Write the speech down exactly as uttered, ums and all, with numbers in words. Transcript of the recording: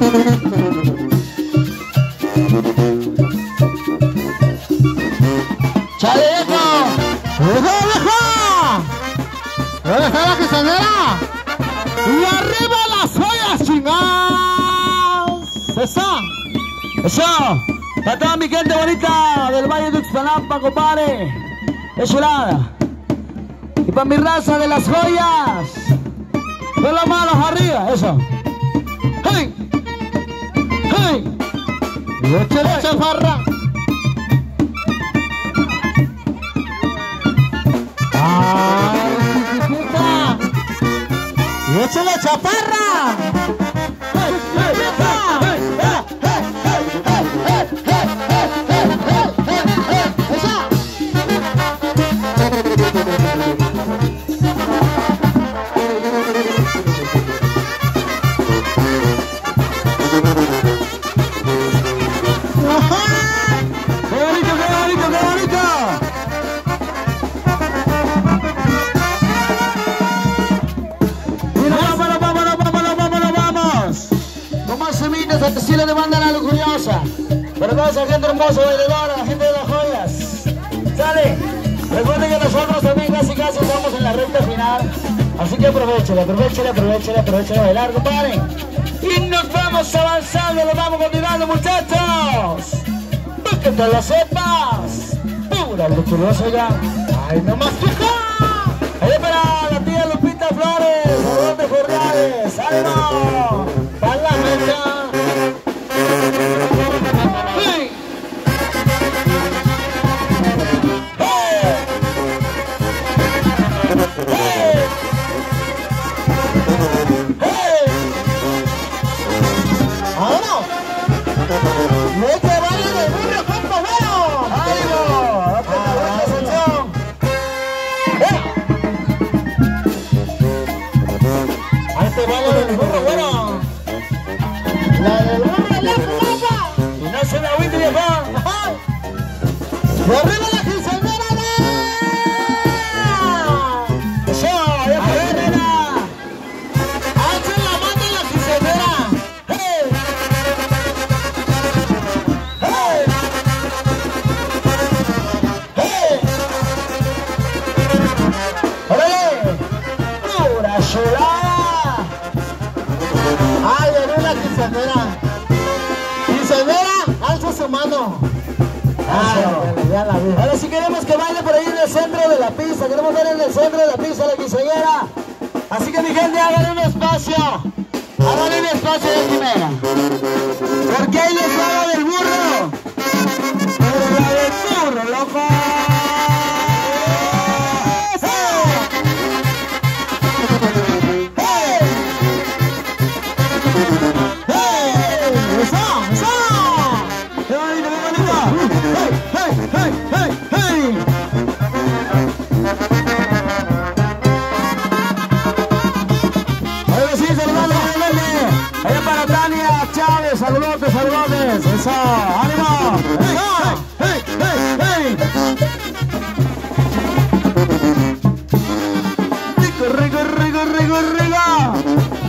¡Chaleco! ¡Deja, deja! ¡Deja la quesadera! ¡Y arriba las joyas, chingados! ¡Eso! ¡Eso! Para toda mi gente bonita del Valle de Uxpanampa, compadre. ¡Es chulada! Y para mi raza de las joyas. Con las manos arriba, eso. ¡Hey! ¡Hey! ¡Y échale chafarra! ¡Ay, chiquitita! ¡Y échale chaparra! ¡Hey, hey, hey, hey, hey, hey, hey, hey, hey, hey, hey, hey, ¡esa! ¡Qué bonito, qué bonito, qué bonito! ¡Vámonos, vámonos, vámonos, vámonos, vamos! Con más semitas, hasta si le demandan a la curiosa. Pero toda esa gente hermosa, bailadora, la gente de las joyas. ¡Sale! Recuerden que nosotros también casi casi estamos en la recta final. Así que aprovechale, aprovechale, aprovechale, aprovechale a bailar, compadre. Y nos vamos avanzando, nos vamos continuando, muchachos. Para que te lo sepas. Pura luchurosa ya. ¡Ay, no más fija! Allá para la tía Lupita Flores, Salón de Jornales, ¡ánimo! ¡Para la meta! ¡Sí! ¡Hey! ¡Hey! ¡Hey! ¡Vámonos! ¡No te vayas de burro, compa, bueno! ¡Ánimo! ¡Ahí te va la del burro, bueno! ¡La del burro, la fulapa! ¡Y no se me agüite, viejo! ¡Y arriba la quinceañera, no! ¡Eso! ¡Ya fue, nena! ¡Alcen la mano en la quinceañera! ¡Hey! ¡Hey! ¡Hey! ¡Órale! ¡Pura chulada! ¡Ay, en una quinceañera! ¡Quinceañera! ¡Alza su mano! ¡Ay, ya la vi! Ahora sí queremos que baile por ahí en el centro de la pista. Queremos ver en el centro de la pista la quinceañera. Así que mi gente, hagan un espacio. Hagan un espacio de primera. Porque ahí les va la del burro. Pero la del burro, loco. Saludos, saludos, eso, ánimo, eso, hey, hey, hey, rico, rico, rico, rico, rico.